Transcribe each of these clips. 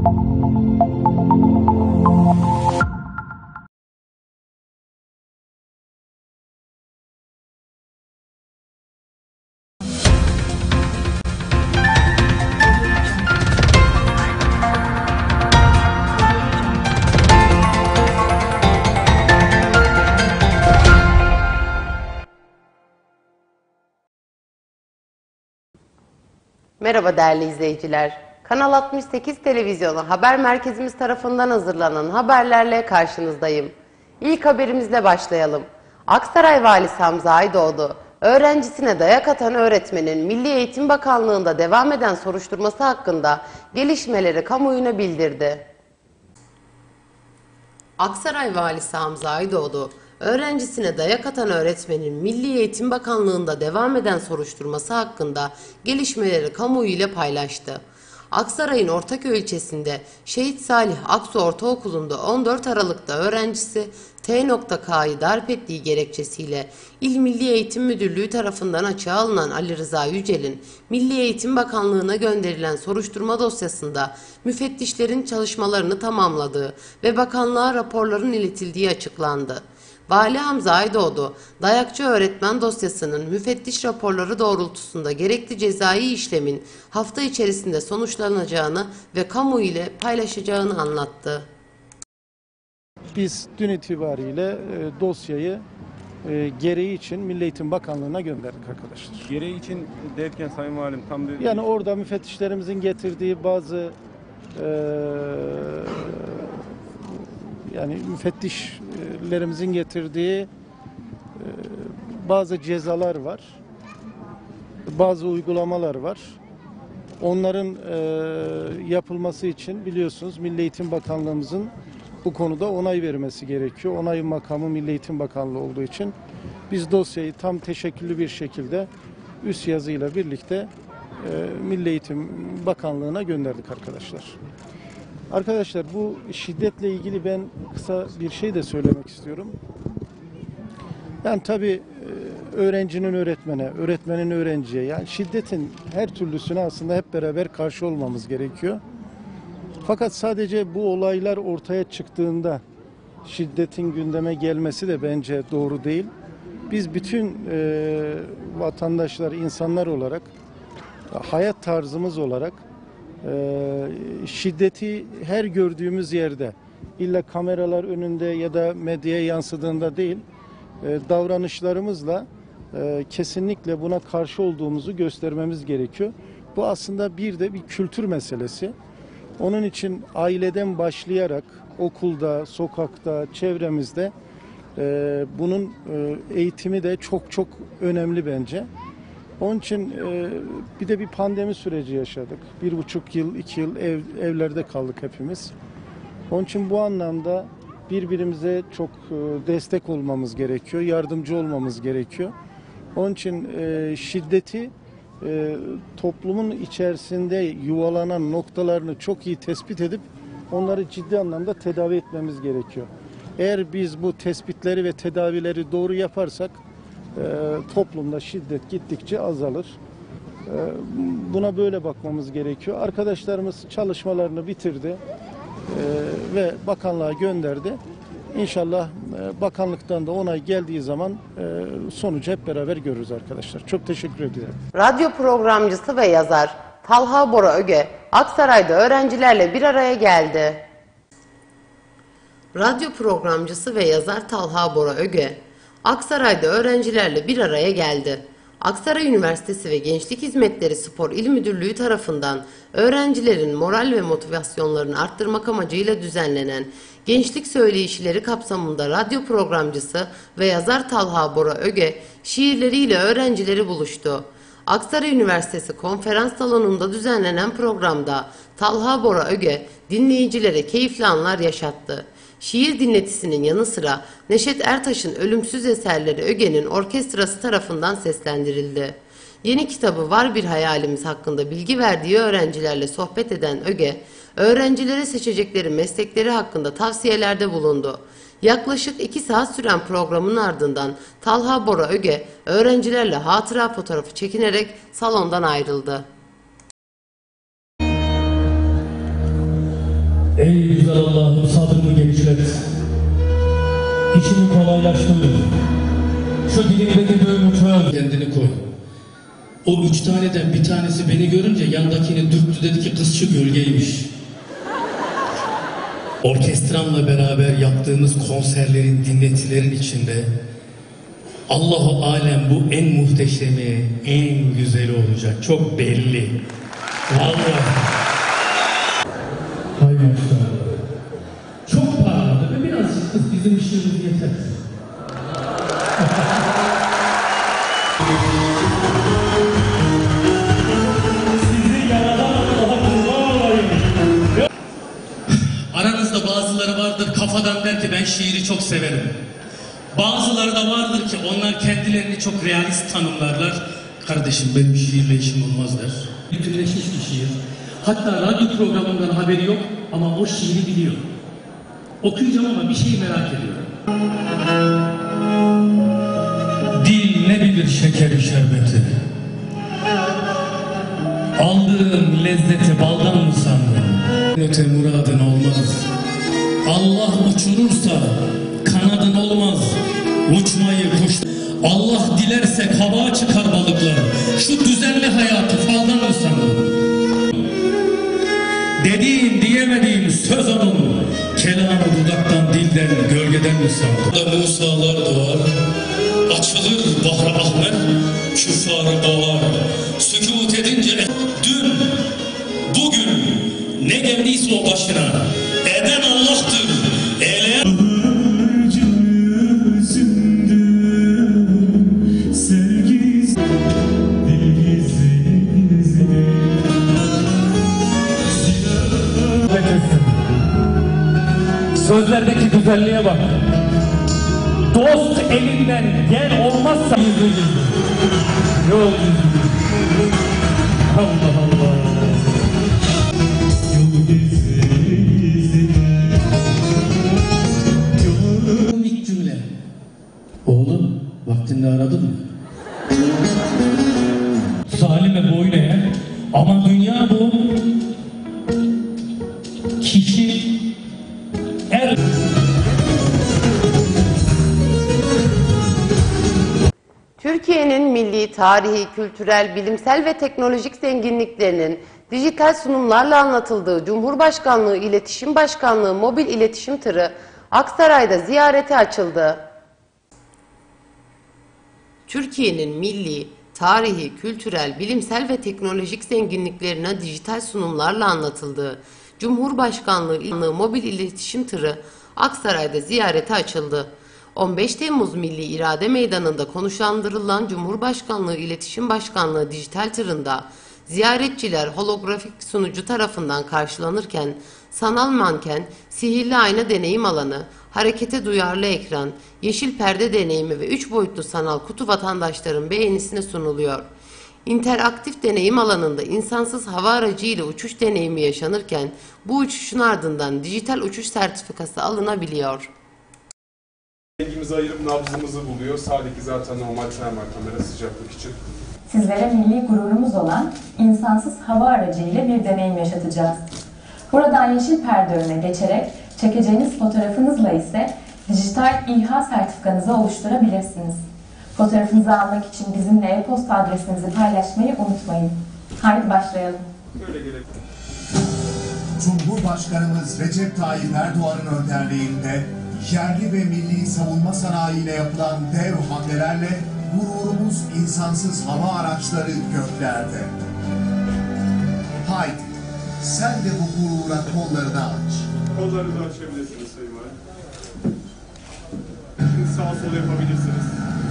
Merhaba değerli izleyiciler. Kanal 68 Televizyonu haber merkezimiz tarafından hazırlanan haberlerle karşınızdayım. İlk haberimizle başlayalım. Aksaray Valisi Hamza Aydoğdu, öğrencisine dayak atan öğretmenin Milli Eğitim Bakanlığı'nda devam eden soruşturması hakkında gelişmeleri kamuoyuna bildirdi. Aksaray Valisi Hamza Aydoğdu, öğrencisine dayak atan öğretmenin Milli Eğitim Bakanlığı'nda devam eden soruşturması hakkında gelişmeleri kamuoyu ile paylaştı. Aksaray'ın Ortaköy ilçesinde Şehit Salih Aksu Ortaokulu'nda 14 Aralık'ta öğrencisi T.K'yı darp ettiği gerekçesiyle İl Milli Eğitim Müdürlüğü tarafından açığa alınan Ali Rıza Yücel'in Milli Eğitim Bakanlığı'na gönderilen soruşturma dosyasında müfettişlerin çalışmalarını tamamladığı ve bakanlığa raporların iletildiği açıklandı. Vali Hamza Aydoğdu, dayakçı öğretmen dosyasının müfettiş raporları doğrultusunda gerekli cezai işlemin hafta içerisinde sonuçlanacağını ve kamuoyu ile paylaşacağını anlattı. Biz dün itibariyle dosyayı gereği için Milli Eğitim Bakanlığı'na gönderdik arkadaşlar. Gereği için derken Sayın Valim tam bir... Yani orada müfettişlerimizin getirdiği bazı yani müfettişlerimizin getirdiği bazı cezalar var, bazı uygulamalar var. Onların yapılması için biliyorsunuz Milli Eğitim Bakanlığımızın bu konuda onay vermesi gerekiyor. Onay makamı Milli Eğitim Bakanlığı olduğu için biz dosyayı tam teşekküllü bir şekilde üst yazıyla birlikte Milli Eğitim Bakanlığı'na gönderdik arkadaşlar. Arkadaşlar bu şiddetle ilgili ben kısa bir şey de söylemek istiyorum. Yani tabii öğrencinin öğretmene, öğretmenin öğrenciye, yani şiddetin her türlüsüne aslında hep beraber karşı olmamız gerekiyor. Fakat sadece bu olaylar ortaya çıktığında şiddetin gündeme gelmesi de bence doğru değil. Biz bütün vatandaşlar, insanlar olarak, hayat tarzımız olarak şiddeti her gördüğümüz yerde, illa kameralar önünde ya da medyaya yansıdığında değil, davranışlarımızla kesinlikle buna karşı olduğumuzu göstermemiz gerekiyor. Bu aslında bir de bir kültür meselesi. Onun için aileden başlayarak okulda, sokakta, çevremizde bunun eğitimi de çok çok önemli bence. Onun için bir de bir pandemi süreci yaşadık. 1,5 yıl, 2 yıl evlerde kaldık hepimiz. Onun için bu anlamda birbirimize çok destek olmamız gerekiyor, yardımcı olmamız gerekiyor. Onun için şiddeti toplumun içerisinde yuvalanan noktalarını çok iyi tespit edip onları ciddi anlamda tedavi etmemiz gerekiyor. Eğer biz bu tespitleri ve tedavileri doğru yaparsak toplumda şiddet gittikçe azalır. Buna böyle bakmamız gerekiyor. Arkadaşlarımız çalışmalarını bitirdi ve bakanlığa gönderdi. İnşallah bakanlıktan da onay geldiği zaman sonucu hep beraber görürüz arkadaşlar. Çok teşekkür ediyorum. Radyo programcısı ve yazar Talha Bora Öge, Aksaray'da öğrencilerle bir araya geldi. Radyo programcısı ve yazar Talha Bora Öge, Aksaray'da öğrencilerle bir araya geldi. Aksaray Üniversitesi ve Gençlik Hizmetleri Spor İl Müdürlüğü tarafından öğrencilerin moral ve motivasyonlarını arttırmak amacıyla düzenlenen Gençlik Söyleyişileri kapsamında radyo programcısı ve yazar Talha Bora Öge şiirleriyle öğrencileri buluştu. Aksaray Üniversitesi Konferans Salonu'nda düzenlenen programda Talha Bora Öge dinleyicilere keyifli anlar yaşattı. Şiir dinletisinin yanı sıra Neşet Ertaş'ın ölümsüz eserleri Öge'nin orkestrası tarafından seslendirildi. Yeni kitabı Var Bir Hayalimiz hakkında bilgi verdiği öğrencilerle sohbet eden Öge, öğrencilere seçecekleri meslekleri hakkında tavsiyelerde bulundu. Yaklaşık 2 saat süren programın ardından Talha Bora Öge, öğrencilerle hatıra fotoğrafı çekinerek salondan ayrıldı. Ey güzel Allah'ım sabrımı genişlet. İşimi kolaylaştır. Şu dilimdeki düğümü çöz. Kendini koy. O 3 taneden bir tanesi beni görünce yandakini dürttü, dedi ki kız şu gölgeymiş. Orkestramla beraber yaptığımız konserlerin, dinletilerin içinde Allahu alem bu en muhteşemi, en güzeli olacak. Çok belli. Vallahi. Hay maşallah. Çok pahalı ve birazcık kız bizim işimiz yeter. Sizi yaradan Allah'a kurban olayım. Aranızda bazıları vardır kafadan der ki ben şiiri çok severim. Bazıları da vardır ki onlar kendilerini çok realist tanımlarlar. Kardeşim benim şiirle işim olmaz der. Bütünleşmiş bir şiir. Hatta radyo programından haberi yok ama o şiiri biliyor. Okuyacağım ama bir şey merak ediyorum. Dil ne bilir şekeri şerbeti? Aldığın lezzeti baldan mı sandın? Öte muradın olmaz. Allah uçurursa kanadın olmaz. Uçmayı kuş. Allah dilerse kabağa çıkar balıklar. Şu düzenli hayatı faldan mı sandın? Dediğin diyemediğin söz onun. Kelamı dudaktan, dilden, gölgeden mi sandın? Musa'lar doğar. Açılır Bahri Ahmer. Küffarı boğar. Sükût edince dün, bugün ne geldiyse o başına eden Allah'tır. Eyleyen sözlerdeki güzelliğe bak. Dost elinden gel olmazsa yüzü yüzü. Yok yüzü. Allah Allah. İlk cümle. Oğlum vaktinde aradın mı? Salime boyun eğer. Ama dünya bu. Kişi Türkiye'nin milli, tarihi, kültürel, bilimsel ve teknolojik zenginliklerinin dijital sunumlarla anlatıldığı Cumhurbaşkanlığı İletişim Başkanlığı mobil iletişim tırı Aksaray'da ziyarete açıldı. Türkiye'nin milli, tarihi, kültürel, bilimsel ve teknolojik zenginliklerine dijital sunumlarla anlatıldığı Cumhurbaşkanlığı mobil iletişim tırı Aksaray'da ziyarete açıldı. 15 Temmuz Milli İrade Meydanı'nda konuşlandırılan Cumhurbaşkanlığı İletişim Başkanlığı dijital tırında ziyaretçiler holografik sunucu tarafından karşılanırken sanal manken, sihirli ayna deneyim alanı, harekete duyarlı ekran, yeşil perde deneyimi ve 3 boyutlu sanal kutu vatandaşların beğenisine sunuluyor. İnteraktif deneyim alanında insansız hava aracı ile uçuş deneyimi yaşanırken bu uçuşun ardından dijital uçuş sertifikası alınabiliyor. Rengimizi ayırıp nabzımızı buluyor. Sağdaki zaten normal termal kamera sıcaklık için. Sizlere milli gururumuz olan insansız hava aracı ile bir deneyim yaşatacağız. Buradan yeşil perde önüne geçerek çekeceğiniz fotoğrafınızla ise dijital İHA sertifikanızı oluşturabilirsiniz. Fotoğrafınızı almak için bizimle e-posta adresinizi paylaşmayı unutmayın. Haydi başlayalım. Böyle gerek. Cumhurbaşkanımız Recep Tayyip Erdoğan'ın önderliğinde yerli ve milli savunma sanayiyle yapılan dev hamlelerle gururumuz insansız hava araçları göklerde. Haydi sen de bu gurura kollarını aç. Kollarınızı açabilirsiniz Sayın Valim. Şimdi sağ sol yapabilirsiniz.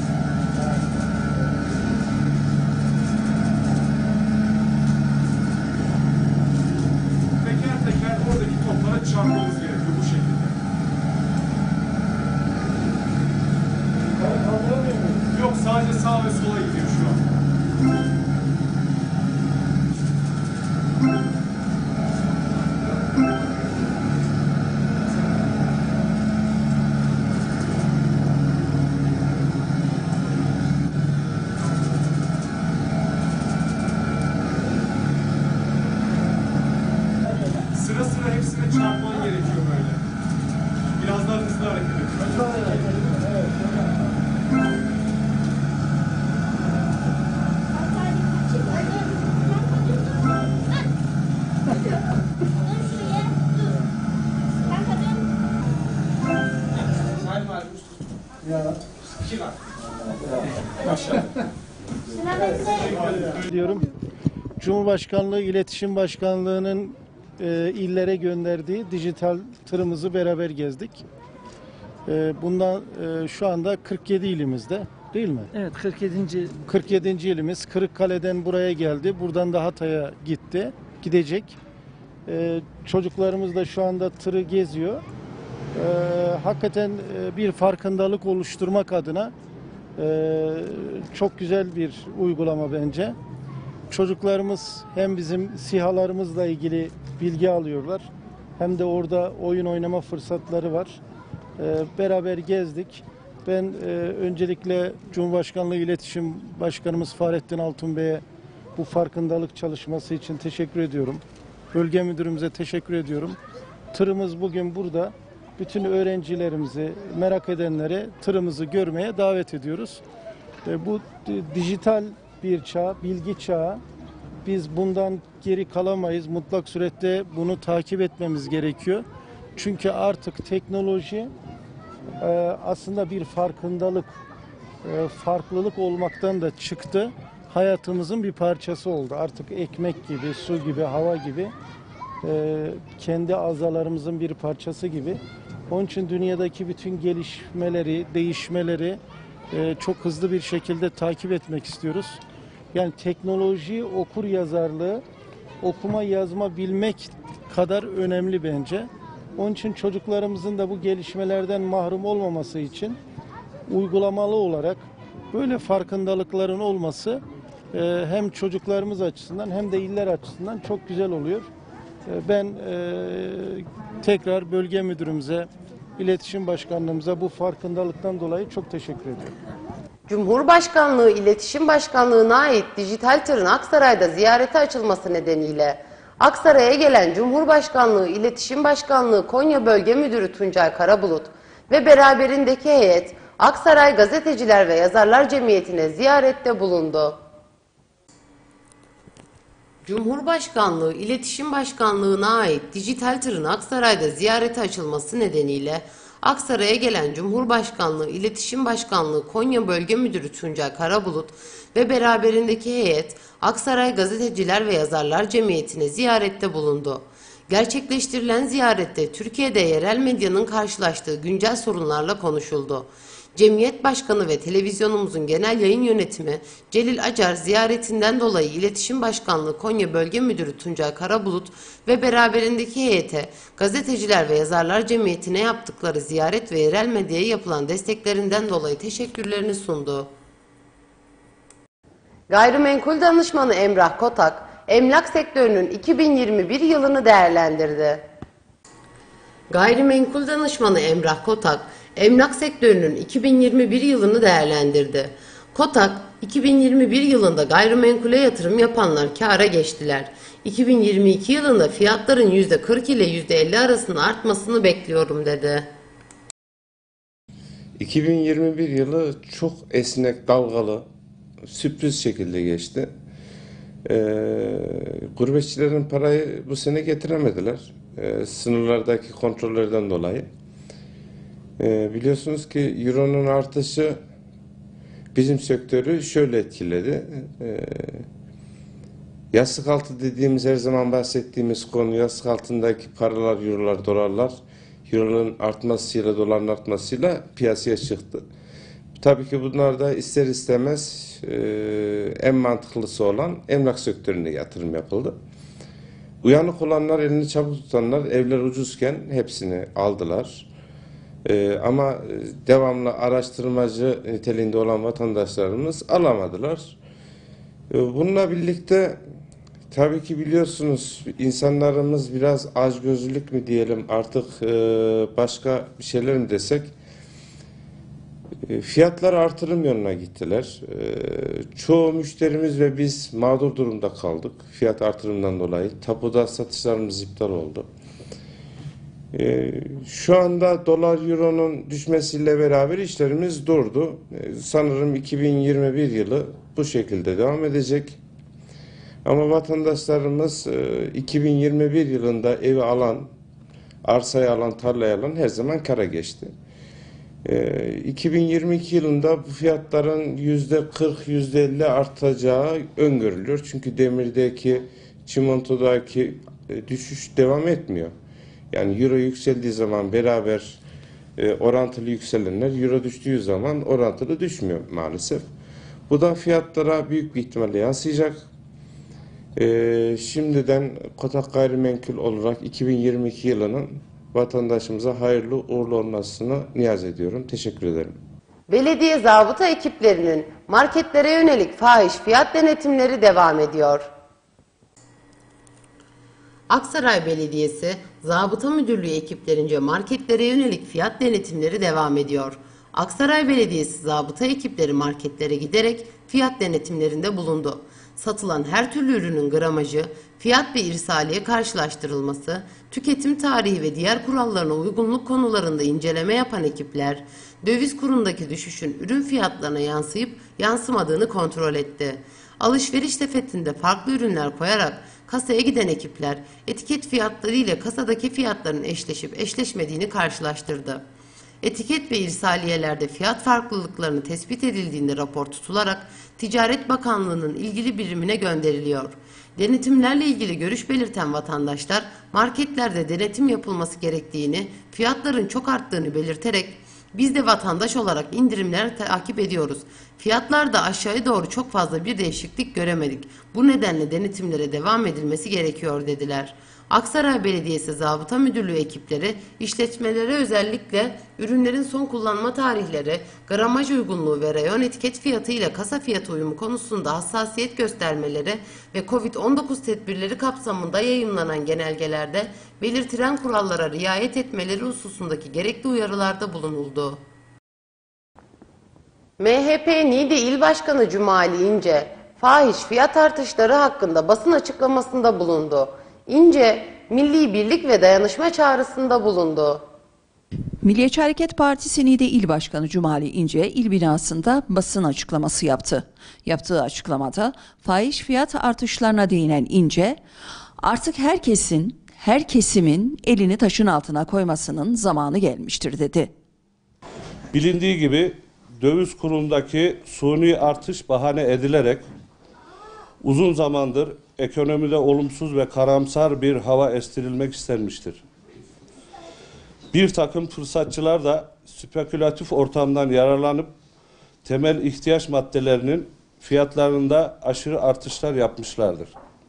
Teker teker oradaki toplara çarpmamız gerekiyor bu şekilde. Yok, sadece sağ ve sola gidiyor şu an. Sıra sıra hepsine çarpman gerekiyor böyle. Biraz daha hızlı hareket et. Diyorum. Cumhurbaşkanlığı İletişim Başkanlığı'nın illere gönderdiği dijital tırımızı beraber gezdik. Bundan şu anda 47 ilimizde, değil mi? Evet, 47. ilimiz Kırıkkale'den buraya geldi. Buradan da Hatay'a gidecek. Çocuklarımız da şu anda tırı geziyor. Hakikaten bir farkındalık oluşturmak adına çok güzel bir uygulama bence. Çocuklarımız hem bizim SİHA'larımızla ilgili bilgi alıyorlar, hem de orada oyun oynama fırsatları var. Beraber gezdik. Ben öncelikle Cumhurbaşkanlığı İletişim Başkanımız Fahrettin Altun Bey'e bu farkındalık çalışması için teşekkür ediyorum. Bölge müdürümüze teşekkür ediyorum. Tırımız bugün burada. Bütün öğrencilerimizi, merak edenleri tırımızı görmeye davet ediyoruz. Bu dijital bir çağ, bilgi çağı. Biz bundan geri kalamayız. Mutlak surette bunu takip etmemiz gerekiyor. Çünkü artık teknoloji aslında bir farkındalık, farklılık olmaktan da çıktı. Hayatımızın bir parçası oldu. Artık ekmek gibi, su gibi, hava gibi, kendi azalarımızın bir parçası gibi. Onun için dünyadaki bütün gelişmeleri, değişmeleri çok hızlı bir şekilde takip etmek istiyoruz. Yani teknoloji, okur yazarlığı, okuma yazma bilmek kadar önemli bence. Onun için çocuklarımızın da bu gelişmelerden mahrum olmaması için uygulamalı olarak böyle farkındalıkların olması hem çocuklarımız açısından hem de iller açısından çok güzel oluyor. Ben tekrar bölge müdürümüze, İletişim Başkanlığımıza bu farkındalıktan dolayı çok teşekkür ediyorum. Cumhurbaşkanlığı İletişim Başkanlığı'na ait dijital tırın Aksaray'da ziyarete açılması nedeniyle Aksaray'a gelen Cumhurbaşkanlığı İletişim Başkanlığı Konya Bölge Müdürü Tuncay Karabulut ve beraberindeki heyet Aksaray Gazeteciler ve Yazarlar Cemiyeti'ne ziyarette bulundu. Cumhurbaşkanlığı İletişim Başkanlığı'na ait dijital tırın Aksaray'da ziyarete açılması nedeniyle Aksaray'a gelen Cumhurbaşkanlığı İletişim Başkanlığı Konya Bölge Müdürü Tuncay Karabulut ve beraberindeki heyet Aksaray Gazeteciler ve Yazarlar Cemiyeti'ne ziyarette bulundu. Gerçekleştirilen ziyarette Türkiye'de yerel medyanın karşılaştığı güncel sorunlarla konuşuldu. Cemiyet Başkanı ve televizyonumuzun genel yayın yönetimi Celil Acar ziyaretinden dolayı İletişim Başkanlığı Konya Bölge Müdürü Tuncay Karabulut ve beraberindeki heyete Gazeteciler ve Yazarlar Cemiyeti'ne yaptıkları ziyaret ve yerel medyaya yapılan desteklerinden dolayı teşekkürlerini sundu. Gayrimenkul danışmanı Emrah Kotak, emlak sektörünün 2021 yılını değerlendirdi. Gayrimenkul danışmanı Emrah Kotak, emlak sektörünün 2021 yılını değerlendirdi. Kotak, 2021 yılında gayrimenkule yatırım yapanlar kâra geçtiler. 2022 yılında fiyatların %40 ile %50 arasında artmasını bekliyorum dedi. 2021 yılı çok esnek, dalgalı, sürpriz şekilde geçti. Gurbetçilerin parayı bu sene getiremediler. Sınırlardaki kontrollerden dolayı. Biliyorsunuz ki Euro'nun artışı bizim sektörü şöyle etkiledi. Yastık altı dediğimiz, her zaman bahsettiğimiz konu, yastık altındaki paralar, Euro'lar, dolarlar, Euro'nun artmasıyla, doların artmasıyla piyasaya çıktı. Tabii ki bunlar da ister istemez en mantıklısı olan emlak sektörüne yatırım yapıldı. Uyanık olanlar, elini çabuk tutanlar evler ucuzken hepsini aldılar. Ama devamlı araştırmacı niteliğinde olan vatandaşlarımız alamadılar. Bununla birlikte tabii ki biliyorsunuz insanlarımız biraz açgözlülük mü diyelim, artık başka bir şeyler mi desek, fiyatlar artırım yönüne gittiler. Çoğu müşterimiz ve biz mağdur durumda kaldık fiyat artırımından dolayı. Tapuda satışlarımız iptal oldu. Şu anda dolar euronun düşmesiyle beraber işlerimiz durdu. Sanırım 2021 yılı bu şekilde devam edecek. Ama vatandaşlarımız 2021 yılında evi alan, arsayı alan, tarlayı alan her zaman kâra geçti. 2022 yılında bu fiyatların %40, %50 artacağı öngörülüyor. Çünkü demirdeki, çimentodaki düşüş devam etmiyor. Yani euro yükseldiği zaman beraber orantılı yükselenler, euro düştüğü zaman orantılı düşmüyor maalesef. Bu da fiyatlara büyük bir ihtimalle yansıyacak. Şimdiden Kotak Gayrimenkul olarak 2022 yılının vatandaşımıza hayırlı uğurlu olmasını niyaz ediyorum. Teşekkür ederim. Belediye zabıta ekiplerinin marketlere yönelik fahiş fiyat denetimleri devam ediyor. Aksaray Belediyesi Zabıta Müdürlüğü ekiplerince marketlere yönelik fiyat denetimleri devam ediyor. Aksaray Belediyesi zabıta ekipleri marketlere giderek fiyat denetimlerinde bulundu. Satılan her türlü ürünün gramajı, fiyat ve irsaliye karşılaştırılması, tüketim tarihi ve diğer kurallarına uygunluk konularında inceleme yapan ekipler, döviz kurundaki düşüşün ürün fiyatlarına yansıyıp yansımadığını kontrol etti. Alışveriş sepetinde farklı ürünler koyarak kasaya giden ekipler, etiket fiyatları ile kasadaki fiyatların eşleşip eşleşmediğini karşılaştırdı. Etiket ve irsaliyelerde fiyat farklılıklarını tespit edildiğinde rapor tutularak Ticaret Bakanlığı'nın ilgili birimine gönderiliyor. Denetimlerle ilgili görüş belirten vatandaşlar marketlerde denetim yapılması gerektiğini, fiyatların çok arttığını belirterek biz de vatandaş olarak indirimleri takip ediyoruz. Fiyatlarda aşağıya doğru çok fazla bir değişiklik göremedik. Bu nedenle denetimlere devam edilmesi gerekiyor dediler. Aksaray Belediyesi Zabıta Müdürlüğü ekipleri işletmelere özellikle ürünlerin son kullanma tarihleri, gramaj uygunluğu ve reyon etiket fiyatı ile kasa fiyatı uyumu konusunda hassasiyet göstermeleri ve Covid-19 tedbirleri kapsamında yayımlanan genelgelerde belirtilen kurallara riayet etmeleri hususundaki gerekli uyarılarda bulunuldu. MHP Niğde İl Başkanı Cumali İnce, fahiş fiyat artışları hakkında basın açıklamasında bulundu. İnce, milli birlik ve dayanışma çağrısında bulundu. Milliyetçi Hareket Partisi Niğde İl Başkanı Cumali İnce, il binasında basın açıklaması yaptı. Yaptığı açıklamada fahiş fiyat artışlarına değinen İnce, artık her kesimin elini taşın altına koymasının zamanı gelmiştir dedi. Bilindiği gibi döviz kurundaki suni artış bahane edilerek uzun zamandır ekonomide olumsuz ve karamsar bir hava estirilmek istenmiştir. Bir takım fırsatçılar da spekülatif ortamdan yararlanıp temel ihtiyaç maddelerinin fiyatlarında aşırı artışlar yapmışlardır.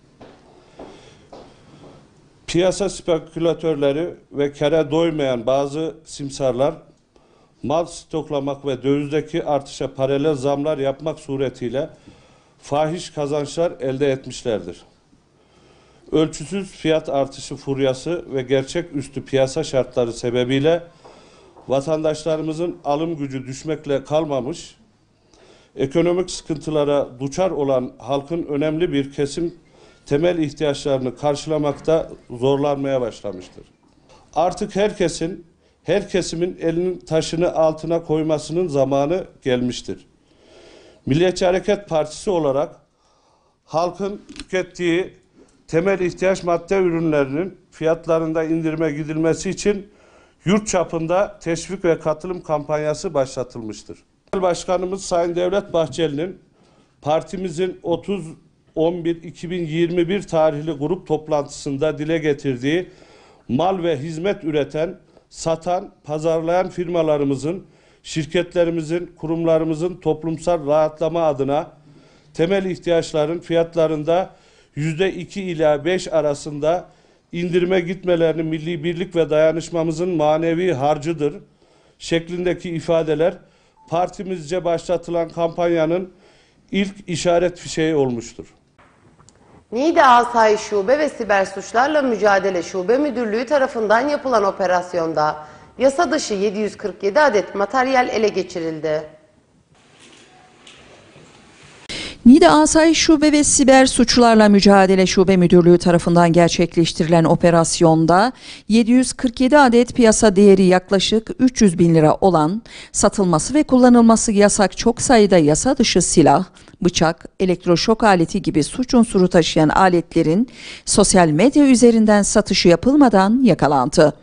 Piyasa spekülatörleri ve kâra doymayan bazı simsarlar mal stoklamak ve dövizdeki artışa paralel zamlar yapmak suretiyle fahiş kazançlar elde etmişlerdir. Ölçüsüz fiyat artışı furyası ve gerçeküstü piyasa şartları sebebiyle vatandaşlarımızın alım gücü düşmekle kalmamış, ekonomik sıkıntılara duçar olan halkın önemli bir kesim temel ihtiyaçlarını karşılamakta zorlanmaya başlamıştır. Artık her kesimin elinin taşını altına koymasının zamanı gelmiştir. Milliyetçi Hareket Partisi olarak halkın tükettiği temel ihtiyaç madde ürünlerinin fiyatlarında indirime gidilmesi için yurt çapında teşvik ve katılım kampanyası başlatılmıştır. Başkanımız Sayın Devlet Bahçeli'nin partimizin 30.11.2021 tarihli grup toplantısında dile getirdiği mal ve hizmet üreten, satan, pazarlayan firmalarımızın, şirketlerimizin, kurumlarımızın toplumsal rahatlama adına temel ihtiyaçların fiyatlarında %2 ila 5 arasında indirime gitmelerini milli birlik ve dayanışmamızın manevi harcıdır şeklindeki ifadeler partimizce başlatılan kampanyanın ilk işaret fişeği olmuştur. Niğde Asayiş Şube ve Siber Suçlarla Mücadele Şube Müdürlüğü tarafından yapılan operasyonda yasa dışı 747 adet materyal ele geçirildi. Niğde Asayiş Şube ve Siber Suçlarla Mücadele Şube Müdürlüğü tarafından gerçekleştirilen operasyonda 747 adet piyasa değeri yaklaşık 300 bin lira olan satılması ve kullanılması yasak çok sayıda yasa dışı silah, bıçak, elektroşok aleti gibi suç unsuru taşıyan aletlerin sosyal medya üzerinden satışı yapılmadan yakalandı.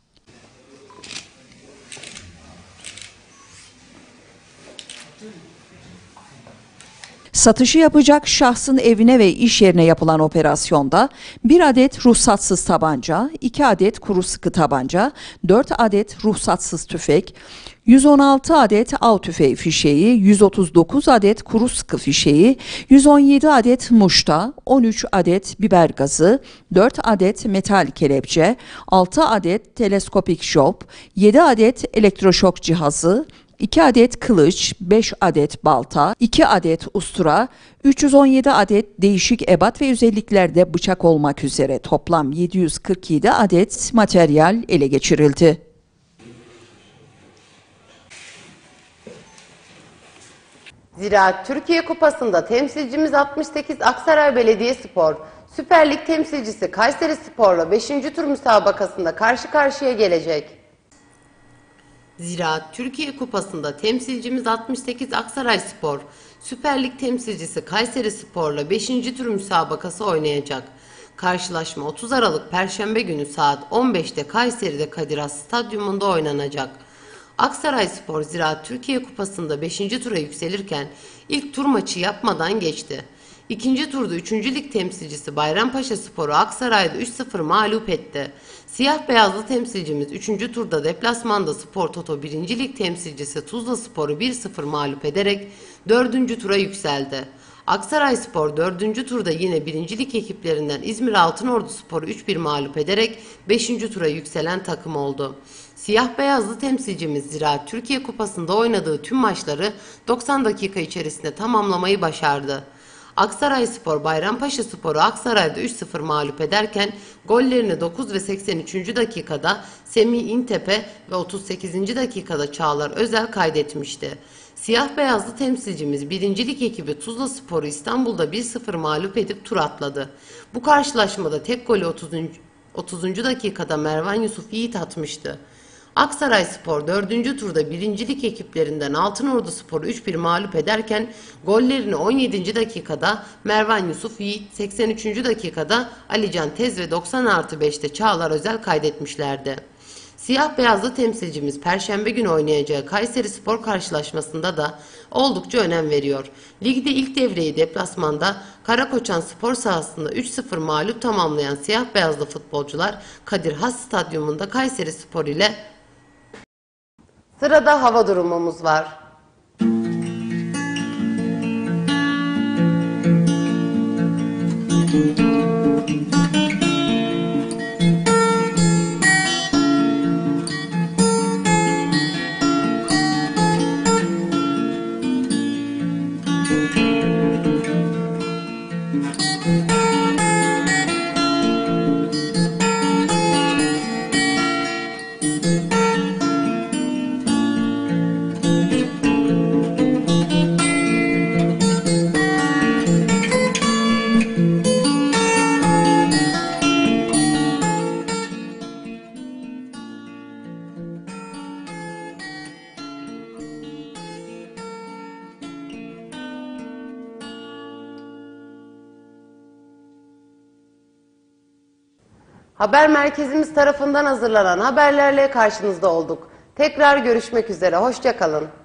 Satışı yapacak şahsın evine ve iş yerine yapılan operasyonda 1 adet ruhsatsız tabanca, 2 adet kuru sıkı tabanca, 4 adet ruhsatsız tüfek, 116 adet av tüfeği fişeği, 139 adet kuru sıkı fişeği, 117 adet muşta, 13 adet biber gazı, 4 adet metal kelepçe, 6 adet teleskopik jop, 7 adet elektroşok cihazı, 2 adet kılıç, 5 adet balta, 2 adet ustura, 317 adet değişik ebat ve özelliklerde bıçak olmak üzere toplam 747 adet materyal ele geçirildi. Ziraat Türkiye Kupası'nda temsilcimiz 68 Aksaray Belediyespor, Süper Lig temsilcisi Kayserispor'la 5. tur müsabakasında karşı karşıya gelecek. Ziraat Türkiye Kupası'nda temsilcimiz 68 Aksarayspor, Süper Lig temsilcisi Kayserispor'la 5. tur müsabakası oynayacak. Karşılaşma 30 Aralık Perşembe günü saat 15'te Kayseri'de Kadir Has Stadyumunda oynanacak. Aksarayspor Ziraat Türkiye Kupası'nda 5. tura yükselirken ilk tur maçı yapmadan geçti. İkinci turda 3. lig temsilcisi Bayrampaşaspor'u Aksaray'da 3-0 mağlup etti. Siyah beyazlı temsilcimiz 3. turda deplasmanda Spor Toto 1. lig temsilcisi Tuzlaspor'u 1-0 mağlup ederek 4. tura yükseldi. Aksarayspor 4. turda yine 1. lig ekiplerinden İzmir Altınorduspor'u 3-1 mağlup ederek 5. tura yükselen takım oldu. Siyah beyazlı temsilcimiz Ziraat Türkiye Kupası'nda oynadığı tüm maçları 90 dakika içerisinde tamamlamayı başardı. Aksarayspor Bayrampaşaspor'u Aksaray'da 3-0 mağlup ederken gollerini 9 ve 83. dakikada Semih İntepe ve 38. dakikada Çağlar Özel kaydetmişti. Siyah beyazlı temsilcimiz 1. lig ekibi Tuzlaspor'u İstanbul'da 1-0 mağlup edip tur atladı. Bu karşılaşmada tek golü 30. dakikada Mervan Yusuf Yiğit atmıştı. Aksarayspor 4. turda 1. lig ekiplerinden Altınorduspor'u 3-1 mağlup ederken gollerini 17. dakikada Mervan Yusuf Yiğit, 83. dakikada Alican Tez ve 90+5'te Çağlar Özel kaydetmişlerdi. Siyah beyazlı temsilcimiz Perşembe günü oynayacağı Kayserispor karşılaşmasında da oldukça önem veriyor. Ligde ilk devreyi deplasmanda Karakoçan spor sahasında 3-0 mağlup tamamlayan siyah beyazlı futbolcular Kadir Has Stadyumunda Kayserispor ile sırada hava durumumuz var. Haber merkezimiz tarafından hazırlanan haberlerle karşınızda olduk. Tekrar görüşmek üzere, hoşça kalın.